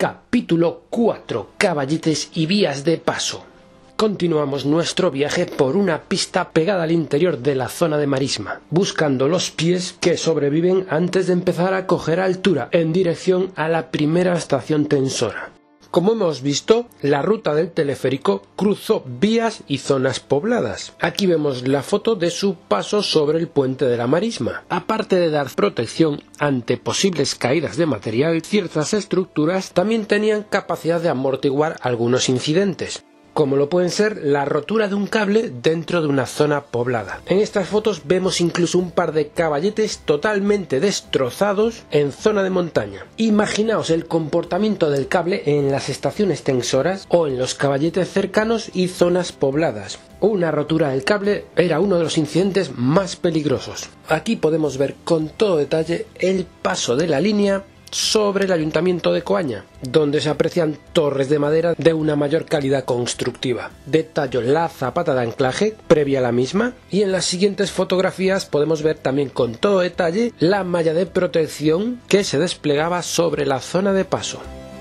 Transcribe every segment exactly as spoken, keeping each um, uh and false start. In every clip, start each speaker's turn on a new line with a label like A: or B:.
A: Capítulo cuatro. Caballetes y vías de paso. Continuamos nuestro viaje por una pista pegada al interior de la zona de marisma, buscando los pies que sobreviven antes de empezar a coger altura en dirección a la primera estación tensora. Como hemos visto, la ruta del teleférico cruzó vías y zonas pobladas. Aquí vemos la foto de su paso sobre el puente de la marisma. Aparte de dar protección ante posibles caídas de material, ciertas estructuras también tenían capacidad de amortiguar algunos incidentes, como lo pueden ser la rotura de un cable dentro de una zona poblada. En estas fotos vemos incluso un par de caballetes totalmente destrozados en zona de montaña. Imaginaos el comportamiento del cable en las estaciones tensoras o en los caballetes cercanos y zonas pobladas. Una rotura del cable era uno de los incidentes más peligrosos. Aquí podemos ver con todo detalle el paso de la línea sobre el ayuntamiento de Coaña, donde se aprecian torres de madera de una mayor calidad constructiva. Detallo la zapata de anclaje previa a la misma, y en las siguientes fotografías podemos ver también con todo detalle la malla de protección que se desplegaba sobre la zona de paso.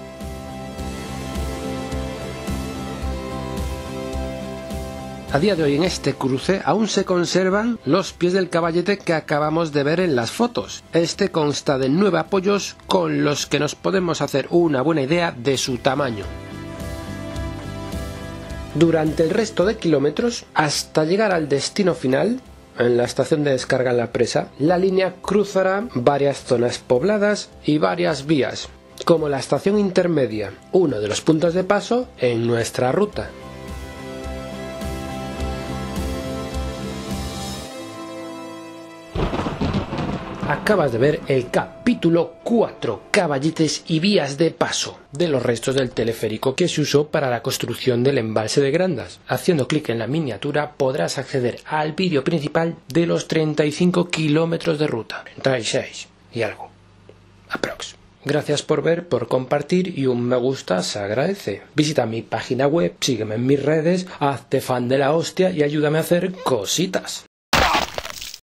A: A día de hoy en este cruce aún se conservan los pies del caballete que acabamos de ver en las fotos. Este consta de nueve apoyos con los que nos podemos hacer una buena idea de su tamaño. Durante el resto de kilómetros, hasta llegar al destino final, en la estación de descarga en la presa, la línea cruzará varias zonas pobladas y varias vías, como la estación intermedia, uno de los puntos de paso en nuestra ruta. Acabas de ver el capítulo cuatro, caballetes y vías de paso, de los restos del teleférico que se usó para la construcción del embalse de Grandas. Haciendo clic en la miniatura podrás acceder al vídeo principal de los treinta y cinco kilómetros de ruta. treinta y seis y algo. Aprox. Gracias por ver, por compartir, y un me gusta se agradece. Visita mi página web, sígueme en mis redes, hazte fan de la hostia y ayúdame a hacer cositas.